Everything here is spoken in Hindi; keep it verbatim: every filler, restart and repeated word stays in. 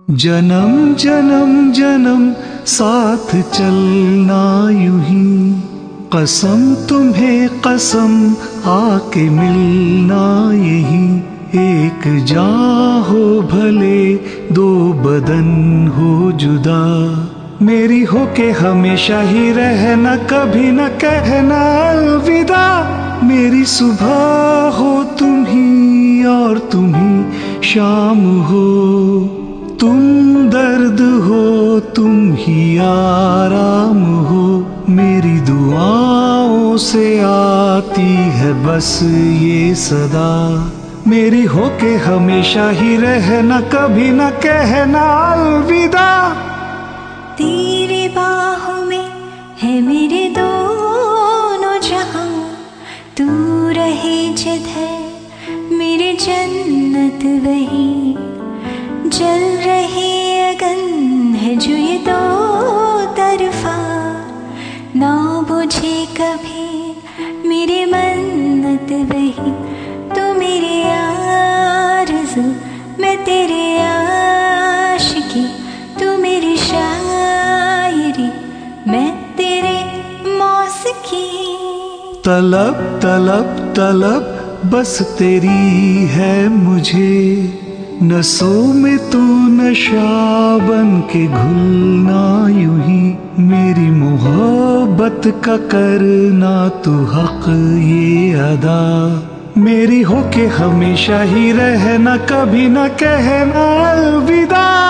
जन्म जन्म जन्म साथ चलना यूं ही, कसम तुम्हें कसम आके मिलना यही। एक जान हो भले दो बदन हो जुदा, मेरी हो के हमेशा ही रहना, कभी न कहना अलविदा। मेरी सुबह हो तुम ही और तुम ही शाम हो, तुम दर्द हो तुम ही आराम हो। मेरी दुआओं से आती है बस ये सदा, मेरी हो के हमेशा ही रहना, कभी न कहना अलविदा। तेरी बाहों में है मेरे दोनों जहां, तू रहे जिधर मेरी जन्नत वही। जल रही अगन है जो ये दो तरफा, ना बुझे कभी मेरी मन्नत वही। तू मेरी आरज़ू मैं तेरे आशिकी, तू मेरी शायरी मैं तेरी मौसिकी। तलब तलब तलब बस तेरी है मुझे, नसों में तू नशा बन के घुलना यूं ही। मेरी मोहब्बत का करना तू हक ये अदा, मेरी हो के हमेशा ही रहना, कभी न कहना अलविदा।